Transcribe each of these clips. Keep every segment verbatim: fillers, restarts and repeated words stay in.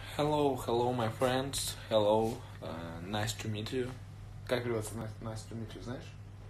Hello, hello, my friends. Hello, uh, nice to meet you. Как переводится nice, nice to meet you, знаешь?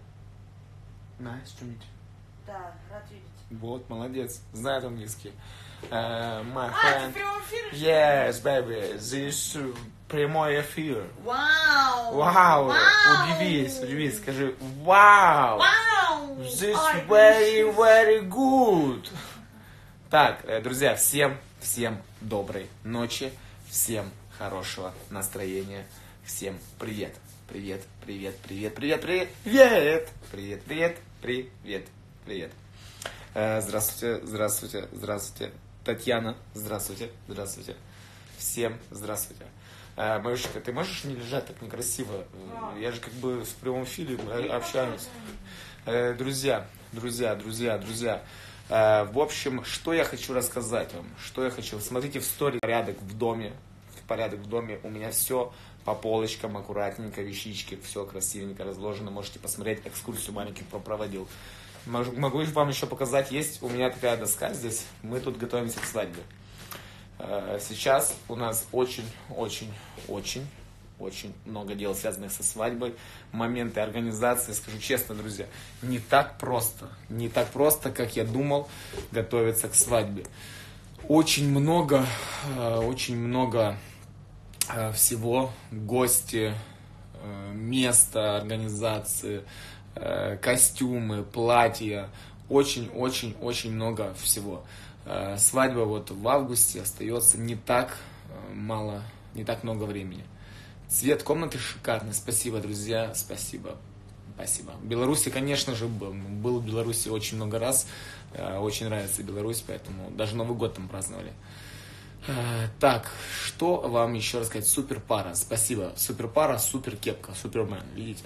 Nice to meet you. Да, рад видеть. Вот, молодец. Знает английский. Uh, my А, friend. ты в прямом эфире? Yes, baby. This uh, прямой эфир. Вау! Вау! Вау! Удивись, удивись, скажи вау! Вау! This Ой, very, very good. Так, э, друзья, всем, всем доброй ночи, всем хорошего настроения, всем привет, привет, привет, привет, привет, привет, привет, привет, привет, привет, привет. Э, Здравствуйте, здравствуйте, здравствуйте, Татьяна, здравствуйте, здравствуйте, всем здравствуйте. Э, Марюшка, ты можешь не лежать так некрасиво? Э, Я же как бы в прямом эфире э, общаюсь. Э, Друзья, друзья, друзья, друзья. Э, В общем, что я хочу рассказать вам, что я хочу. Смотрите в стори порядок в доме, порядок в доме. У меня все по полочкам, аккуратненько, вещички, все красивенько разложено. Можете посмотреть, экскурсию маленьких проводил. Могу могу вам еще показать, есть у меня такая доска здесь. Мы тут готовимся к свадьбе. Э, Сейчас у нас очень, очень, очень, очень много дел, связанных со свадьбой. Моменты организации, скажу честно, друзья, не так просто. Не так просто, как я думал, готовиться к свадьбе. Очень много, э, очень много э, всего. Гости, э, место организации, э, костюмы, платья. Очень-очень-очень много всего. Э, Свадьба вот в августе остается не так э, мало, не так много времени. Цвет комнаты шикарный. Спасибо, друзья. Спасибо. Спасибо. В Беларуси, конечно же, был. Был в Беларуси очень много раз. Э, Очень нравится Беларусь, поэтому даже Новый год там праздновали. Э, Так, что вам еще рассказать? Супер пара. Спасибо. Супер пара, супер кепка, супермен. Видите?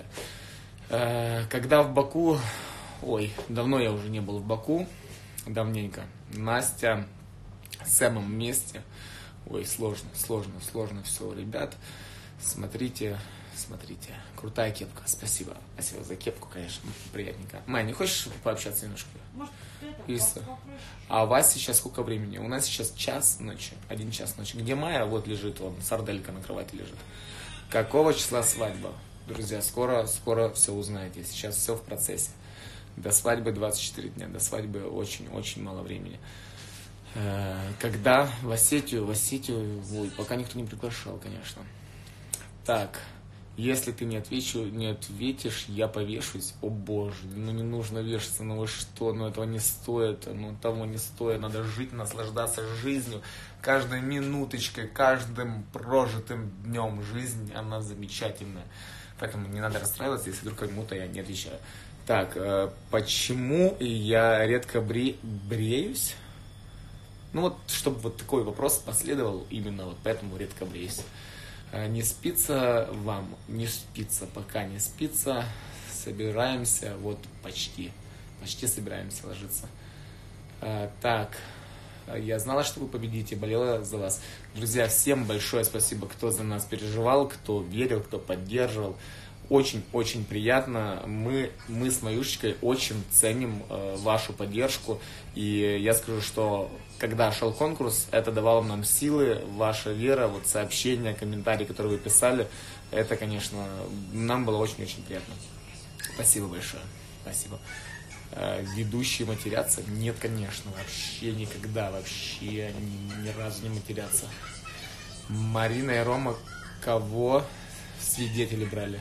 Э, Когда в Баку... Ой, давно я уже не был в Баку. Давненько. Настя с Сэмом вместе. Ой, сложно, сложно, сложно все, ребят. Смотрите, смотрите. Крутая кепка. Спасибо. Спасибо за кепку, конечно. Приятненько. Майя, не хочешь пообщаться немножко? Может, это, Иса. попроще? А у вас сейчас сколько времени? У нас сейчас час ночи. Один час ночи. Где Майя? Вот лежит, вон, сарделька на кровати лежит. Какого числа свадьба? Друзья, скоро, скоро все узнаете. Сейчас все в процессе. До свадьбы двадцать четыре дня. До свадьбы очень-очень мало времени. Э, Когда в Осетию? В Осетию, ой, пока никто не приглашал, конечно. Так, если ты не, отвечу, не ответишь, я повешусь. О боже, ну не нужно вешаться, ну вы что, ну этого не стоит, ну того не стоит. Надо жить, наслаждаться жизнью. Каждой минуточкой, каждым прожитым днем жизнь, она замечательная. Поэтому не надо расстраиваться, если вдруг кому-то я не отвечаю. Так, э, почему я редко бре... бреюсь? Ну вот, чтобы вот такой вопрос последовал, именно вот поэтому редко бреюсь. Не спится вам, не спится, пока не спится. Собираемся, вот почти, почти собираемся ложиться. А, так, я знала, что вы победите, болела за вас. Друзья, всем большое спасибо, кто за нас переживал, кто верил, кто поддерживал. Очень-очень приятно. Мы, мы с Маюшечкой очень ценим э, вашу поддержку. И я скажу, что когда шел конкурс, это давало нам силы, ваша вера, вот сообщения, комментарии, которые вы писали. Это, конечно, нам было очень-очень приятно. Спасибо большое. Спасибо. Э, ведущие матерятся? Нет, конечно, вообще никогда, вообще ни, ни разу не матерятся. Марина и Рома кого в свидетели брали?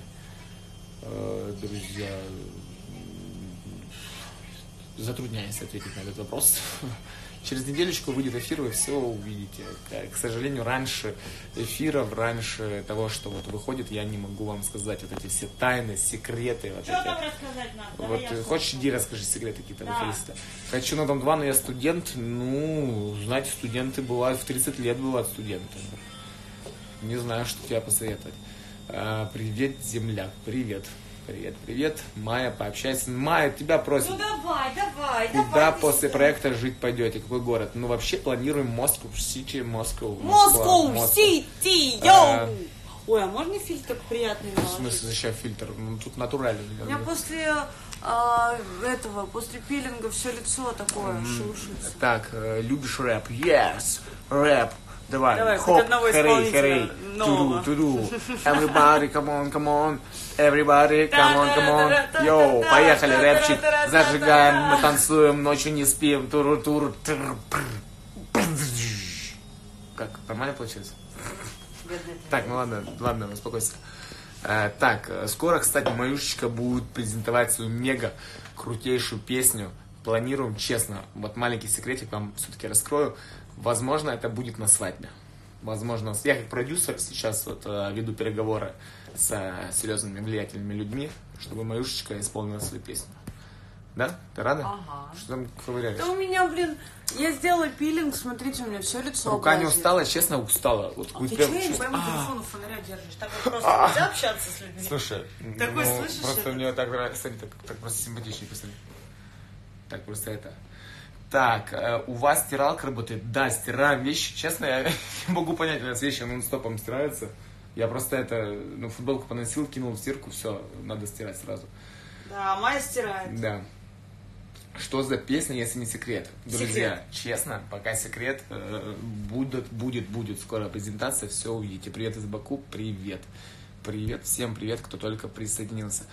Друзья, затрудняюсь ответить на этот вопрос. Через недельку выйдет эфир, вы все увидите. К сожалению, раньше эфиров, раньше того, что вот выходит, я не могу вам сказать вот эти все тайны, секреты. Вот что эти. там рассказать надо? Вот Давай хочешь, иди расскажи секреты какие-то. Да. Хочу на Дом два, но я студент. Ну, знаете, студенты бывают, в тридцать лет бывают студенты. Не знаю, что тебе посоветовать. А, привет, земляк, привет. Привет, привет. Майя, пообщайся. Майя, тебя просят. Ну давай, давай, Куда давай. после проекта жить пойдете? Какой город? Ну, вообще планируем Москву, Сити, Москву. Москву, Сити, йоу! Ой, а можно фильтр приятный В наложить? смысле, зачем фильтр? Ну, тут натурально. У меня после а, этого, после пилинга все лицо такое шелушится. Так, э, любишь рэп? Yes! Рэп. Давай, Давай, хоп, хоть одного херей, исполнителя херей, нового. туду, туду. Everybody, come on, come on. Everybody, come on, come on. Йоу, поехали, рэпчик. Зажигаем, мы танцуем, ночью не спим. Туру-туру. Как, нормально получилось? Так, ну ладно, ладно, успокойся. А, так, скоро, кстати, Маюшечка будет презентовать свою мега крутейшую песню. Планируем, честно, вот маленький секретик вам все-таки раскрою. Возможно, это будет на свадьбе. Возможно, я как продюсер сейчас вот веду переговоры с серьезными влиятельными людьми, чтобы Маюшечка исполнила свою песню. Да? Ты рада? Ага. Что там ковыряешь? Да у меня, блин, я сделала пилинг, смотрите, у меня все лицо Рука не облазит. устала, честно, устала. Вот, А вот ты прям что, я не чувств- пойму, А, телефон у фонаря держишь? Так вот просто нельзя общаться с людьми? Слушай, Такой, ну, слышишь просто это? мне так нравится, смотри, так, так просто симпатичнее, посмотри. Так, просто это. Так, э, у вас стиралка работает? Да, стираем вещи. Честно, я не могу понять, у нас вещи нон-стопом стираются. Я просто это, ну, футболку поносил, кинул в стирку, все, надо стирать сразу. Да, Майя стирает. Да. Что за песня, если не секрет? Друзья, Секрет. честно, пока секрет, э, будет, будет, будет скоро презентация, все увидите. Привет из Баку, привет. Привет, всем привет, кто только присоединился.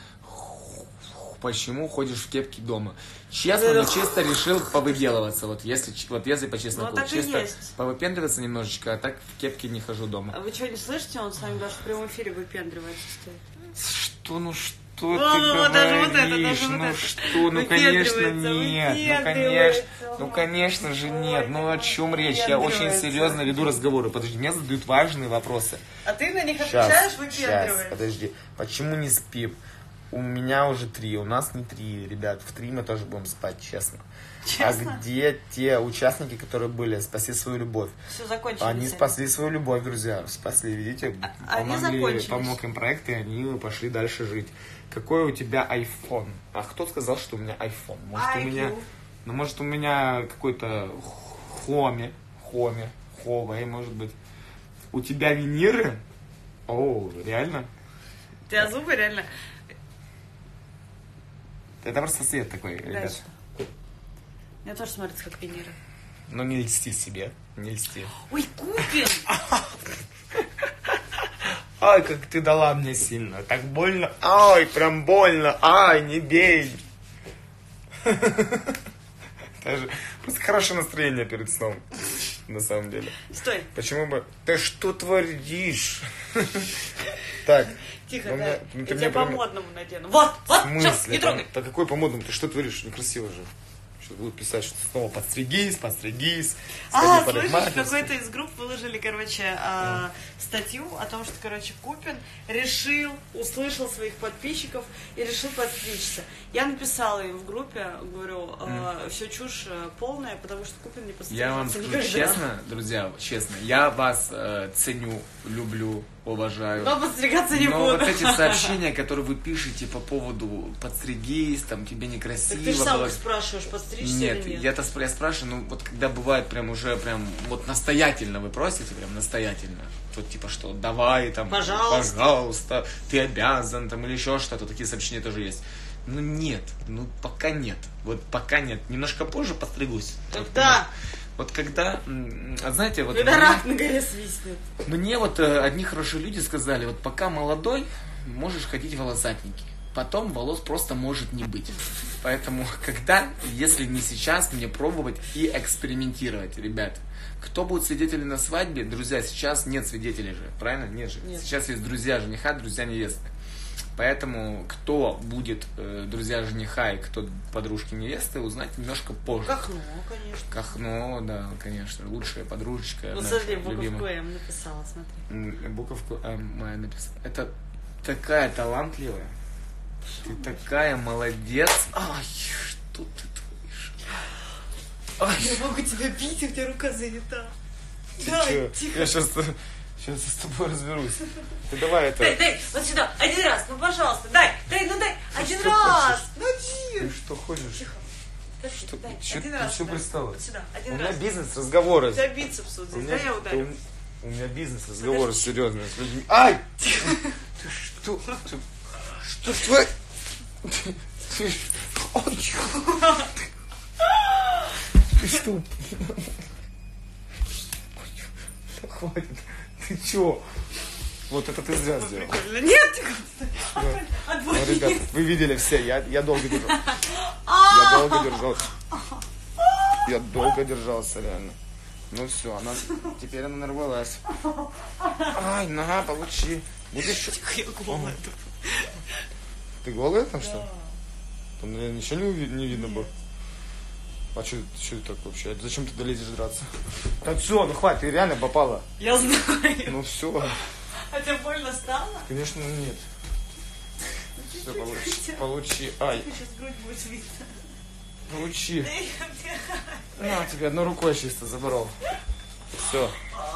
Почему ходишь в кепке дома? Честно, но чисто решил повыделываться, вот если, вот если по чесноку. Ну, так и чисто есть. повыпендриваться немножечко, а так в кепке не хожу дома. А вы что, не слышите? Он с вами даже в прямом эфире выпендривается стоит. Что, ну что Во, ты во, во, говоришь? даже вот это, даже вот ну это. что, ну конечно Выпендривается, нет, ну конечно, выпендривается. ну конечно же нет, Ой, ну о чем речь? Я очень выпендривается. серьезно веду разговоры. Подожди, мне задают важные вопросы. А ты на них Сейчас, отвечаешь, сейчас, выпендриваешься. подожди. Почему не спим? У меня уже три, у нас не три, ребят. В три мы тоже будем спать, честно. Честно? А где те участники, которые были? Спаси свою любовь. Все закончилось. Они спасли свою любовь, друзья. Спасли, видите? А- они Помогли, закончились. помог им проект, и они пошли дальше жить. Какой у тебя iPhone? А кто сказал, что у меня iPhone? Может, у ай кью. меня... Ну, может, у меня какой-то Хоми, Хоми, Huawei, может быть. У тебя виниры? О, реально? У тебя зубы реально... Это просто свет такой, ребят. Дальше. Мне тоже смотрится как виниры. Ну, не льсти себе, не льсти. Ой, Купин! Ай, как ты дала мне сильно, так больно. Ай, прям больно. Ай, не бей. Даже просто хорошее настроение перед сном, на самом деле. Стой. Почему бы... Ты что творишь? Так. Тихо, ну, да. мне- ну, Я ты тебя мне по прям- модному надену. Вот, вот, В сейчас, смысле? не трогай. Да какой по-модному? Ты что творишь? Некрасиво же. Сейчас будут писать, что снова подстригись, подстригись. А, сходи в слышишь, парикмахерскую. какой-то из групп выложили, короче, а, статью о том, что, короче, Купин решил, услышал своих подписчиков и решил подстричься. Я написала им в группе, говорю, все чушь э, полная, потому что Купин не подстрижется Я вам скажу никогда. честно, друзья, честно, я вас э, ценю, люблю, уважаю. Но подстригаться не Но буду. вот эти сообщения, которые вы пишете по поводу подстригись, там тебе некрасиво Так ты же сам было. их спрашиваешь, подстричься Нет, или нет. я-то спра- я спрашиваю, ну вот когда бывает прям уже прям вот настоятельно вы просите, прям настоятельно, вот типа что, давай там, Пожалуйста. пожалуйста, ты обязан там или еще что-то, такие сообщения тоже есть. Ну нет, ну пока нет, вот пока нет, немножко позже постригусь. Когда? Вот когда, м, а знаете, вот Когда мне- рак на горе свистнет. мне вот э, одни хорошие люди сказали, вот пока молодой, можешь ходить в волосатники. Потом волос просто может не быть. Поэтому когда, если не сейчас, мне пробовать и экспериментировать, ребят. Кто будет свидетелем на свадьбе? Друзья, сейчас нет свидетелей же, правильно? Нет же. Нет. Сейчас есть друзья жениха, друзья невесты. Поэтому кто будет э, друзья жениха и кто подружки невесты, узнать немножко позже. Как ну, конечно. Кахно, да, конечно, лучшая подружечка. Ну, наша смотри, буковку любимая. М написала, смотри. М, Буковку М моя написала. Это такая талантливая. Ты такая молодец. Ай, что ты творишь? Ай, Я могу тебя бить, у тебя рука занята. ты Давай, чё? тихо. Я сейчас, сейчас с тобой разберусь. Ты давай это... Дай, дай, вот сюда, один раз, ну пожалуйста, дай, дай, ну дай, один что раз, хочешь? ну Ты один. что хочешь? Тихо. Подожди, Что, дай, чё- один ты раз. что дай. пристала? Вот сюда, У один меня раз. бизнес, разговоры. У тебя бицепс вот У здесь, меня, дай я ударю. у, у меня бизнес, разговоры серьезные с людьми. Ай! Ты что? Ты, что твой? Ты, ты, ой, ты что? хватит. Ты чё? Вот это ты зря сделал. Нет, ты Ну, ребят, вы видели все, я, я долго держал. Я долго держался. Я долго держался, реально. Ну все, она теперь она нарвалась. Ай, на, получи. Будешь... Я голая. Ты голая там что? Там, наверное, ничего не, уви- не видно было. А что это так вообще? Зачем ты долезешь драться? Да все, ну хватит, ты реально попала. Я знаю. Ну все. А тебе больно стало? Конечно, нет. Все, получи. Получи. Ай. Сейчас грудь будет видно. Получи. На, тебе одной рукой чисто забрал. Все.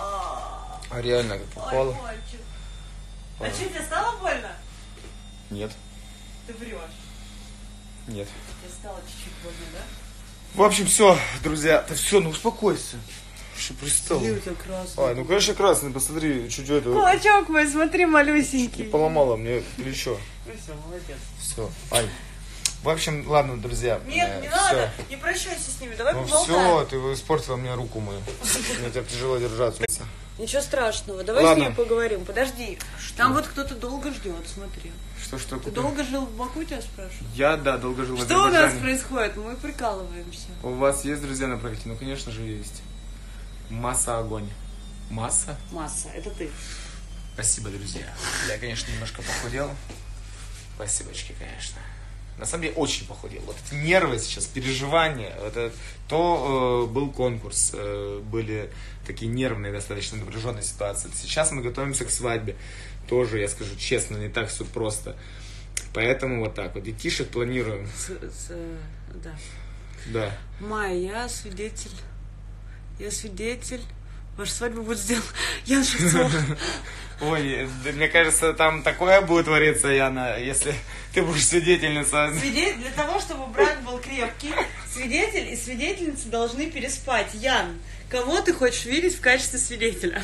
А реально как попало. Ой, мальчик. А что, тебе стало больно? Нет. Ты врешь. Нет. Тебе стало чуть-чуть больно, да? В общем, все, друзья. Да все, ну успокойся. Что пристал? у тебя красный. Ай, ну конечно красный, посмотри, чуть это. Кулачок мой, смотри, малюсенький. Поломала мне плечо. Ну все, молодец. Все. Ай. В общем, ладно, друзья. Нет, э, не всё. надо, не прощайся с ними, давай Ну поболтаем. все, ты испортила мне руку мою. Мне тебя тяжело держаться. Ничего страшного, давай Ладно. с ними поговорим. Подожди, там вот кто-то долго ждет, смотри. Что, что Ты купил? долго жил в Баку, тебя спрашиваю? Я, да, долго жил в Что у нас Азербайджане. происходит? Мы прикалываемся. У вас есть друзья на проекте? Ну, конечно же, есть. Масса огонь. Масса? Масса, это ты. Спасибо, друзья. Я, конечно, немножко похудел. Спасибочки, конечно. На самом деле, очень похудел. Вот эти нервы сейчас, переживания. Вот это, то э, был конкурс, э, были такие нервные, достаточно напряженные ситуации. Сейчас мы готовимся к свадьбе. Тоже, я скажу честно, не так все просто. Поэтому вот так вот. Детишек планируем. С, с, да. Да. Майя, я свидетель. Я свидетель. Ваша свадьба будет сделана. Я шутила. Ой, да, мне кажется, там такое будет твориться, Яна, если ты будешь свидетельницей. Свидетель, для того, чтобы брак был крепкий, свидетель и свидетельница должны переспать. Ян, кого ты хочешь видеть в качестве свидетеля?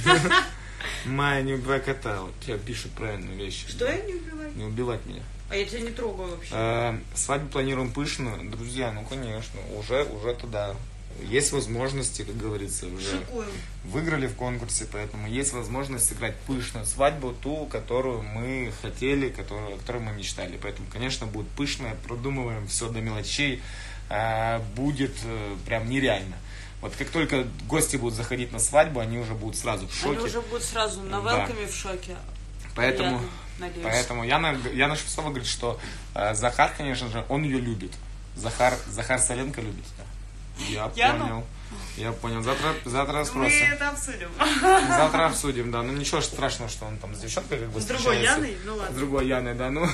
Майя, не убивай кота. Вот тебе пишут правильные вещи. Что я не убиваю? Не убивать меня. А я тебя не трогаю вообще. А, свадьбу планируем пышную. Друзья, ну конечно, уже, уже туда. Есть возможности, как говорится, уже Шикуем. выиграли в конкурсе, поэтому есть возможность сыграть пышную свадьбу, ту, которую мы хотели, которую, о которой мы мечтали. Поэтому, конечно, будет пышная, продумываем все до мелочей, а, будет а, прям нереально. Вот как только гости будут заходить на свадьбу, они уже будут сразу в шоке. Они уже будут сразу на велкаме в шоке. Поэтому, Надеюсь. поэтому Яна, Яна Шевцова говорит, что э, Захар, конечно же, он ее любит. Захар, Захар Соленко любит тебя. Я Яну? понял. Я понял. Завтра, завтра Мы спросим. это обсудим. Завтра обсудим, да. Ну ничего страшного, что он там с девчонкой как бы С другой встречается. Яной? Ну ладно. С другой Яной, да, ну.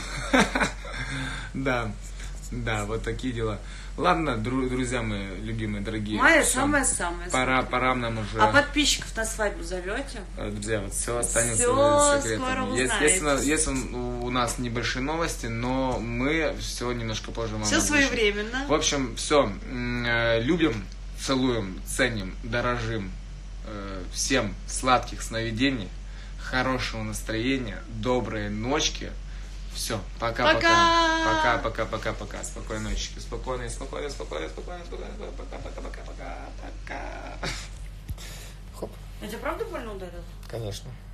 Да. Да, вот такие дела. Ладно, дру- друзья мои, любимые, дорогие. Майя всё. самая-самая. Пора, пора нам уже. А подписчиков на свадьбу зовете? Э, Друзья, вот все останется Всё секретом. скоро Есть, узнаете. есть, у нас, есть у нас небольшие новости, но мы все немножко позже вам Все озвучим. своевременно. В общем, все. Любим, целуем, ценим, дорожим. Э, Всем сладких сновидений, хорошего настроения, доброй ночки. Все, пока-пока. Пока. Пока-пока-пока-пока. Спокойной ночи. Спокойной, спокойной, спокойной, спокойной, спокойной. Пока-пока-пока-пока. Пока. Хоп. Я тебя правда больно ударил? Конечно.